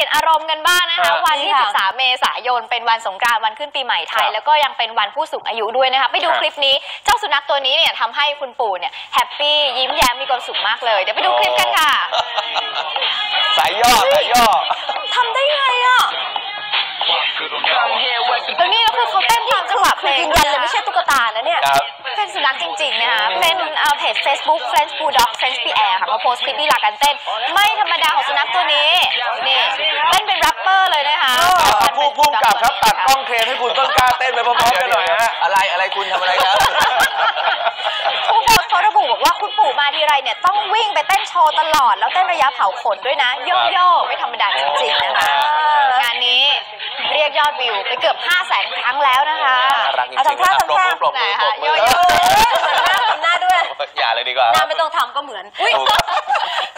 ลี่ยนอารมณ์กันบ้างนะคะวันที่13 เมษายนเป็นวันสงกรานต์วันขึ้นปีใหม่ไทยแล้วก็ยังเป็นวันผู้สูงอายุด้วยนะคะไปดูคลิปนี้เจ้าสุนัขตัวนี้เนี่ยทำให้คุณปู่เนี่ยแฮปปี้ยิ้มแย้มมีความสุขมากเลยเดี๋ยวไปดูคลิปกันค่ะสายย่อทำได้ไงอ่ะแล้วนี่ก็คือเขาเต้นตามจังหวะเพลงยืนยันเลยไม่ใช่ตุ๊กตานะเนี่ยเป็นสุนัขจริงๆนะคะเป็นเพจ Facebook French Bulldog French Pierre ค่ะเขาโพสต์คลิปที่หลักการเต้นไม่ธรรมดาของสุนัขตัวนี้นี่เต้นเป็นแรปเปอร์เลยนะคะพุ่งกลับครับตัดกล้องเครนให้คุณต้นกล้าเต้นไปพร้อมๆกันหน่อยฮะอะไรคุณทำอะไรครับผู้โพสต์เขาระบุบอกว่าคุณปู่มาทีไรเนี่ยต้องวิ่งไปเต้นโชว์ตลอดแล้วเต้นระยะเผาขนด้วยนะโยกไม่ธรรมดาจริงๆนะคะงานนี้เรียกยอดวิวไปเกือบ 500,000 ครั้งแล้วนะคะเอาทำท่าไหนคะโยทำหน้าด้วยอย่าเลยดีกว่าหน้าไม่ต้องทำก็เหมือน